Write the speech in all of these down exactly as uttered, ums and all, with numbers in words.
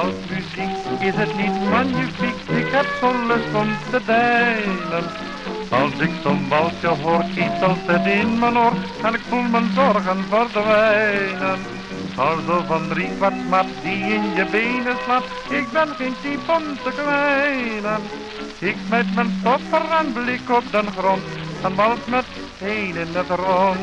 Als muziek is het niet magnifiek, ik heb zo'n lust om te deinen. Als ik zo'n walsje hoor, kietelt het in mijn oor en ik voel mijn zorgen verdwijnen. Hou zo van drie kwart maat die in je benen slaat, ik ben geen type om te kwijnen. Ik smijt mijn stopper en blik op den grond en wals met één in het rond.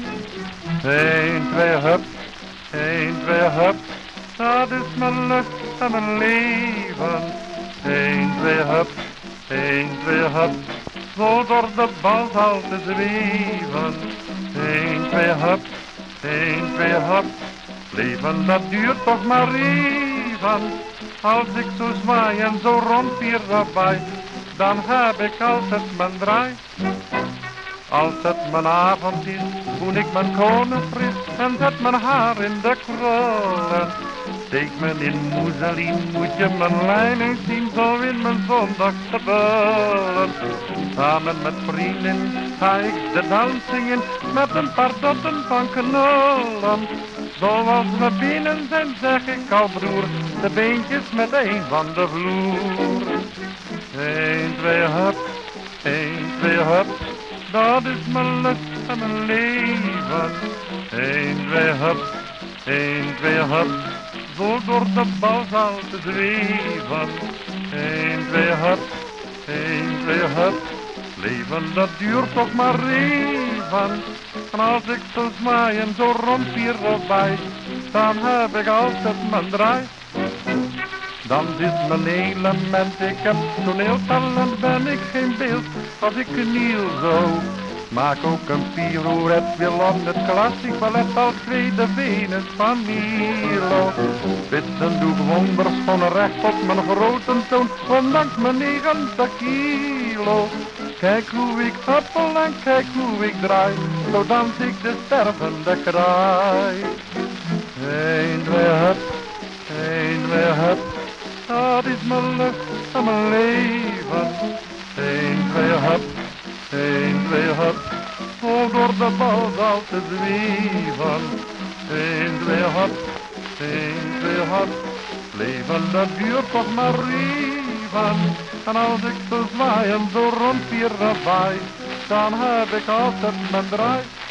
Eén, twee, hup, één, twee, hup, dat is mijn lust en mijn leven. Eén, twee, hup, één, twee, hup, zo door de bal te zweven. Eén, twee, hup, één, twee, hup, leven dat duurt toch maar even. Als ik zo zwaai en zo rondvier erbij, dan heb ik altijd mijn draai. Als het mijn avond is, voel ik mijn konen fris en zet mijn haar in de krullen. Steek me in mousseline, moet je mijn lijn eens zien, zo in mijn zondagse bullen. Samen met vrienden ga ik de dans zingen, met een paar dotten van knullen. Zoals we binnen zijn, zeg ik al broer, de beentjes met een van de vloer. Eén, twee, hup, één, twee, hup, dat is mijn lust en mijn leven. Eén, twee, hup, één, twee, hup, zo door de balzaal te zweven. Eén, twee, hup, één, twee, hup, leven dat duurt toch maar even. En als ik zo zwaai en zo rondvier erbij, dan heb ik altijd mijn draai. Dan is mijn element, ik heb toneeltalent, ben ik geen beeld als ik kniel zo. Maak ook een pirouette, wil op het klassiek ballet als tweede Venus van Milo. Spitsen doe ik wonderschoon recht op mijn grote toon, ondanks mijn negentig kilo. Kijk hoe ik happel en kijk hoe ik draai, zo dans ik de stervende kraai. Eén, twee, hup, één, twee, hup, dat is mijn lust en mijn leven. Eén, twee, hup, één, twee, hup, zo door de balzaal te zweven. Eén, twee, hup, één, twee, hup, leven dat duurt toch maar even. En als ik zo zwaai en zo rondvier erbij, dan heb ik altijd mijn draai.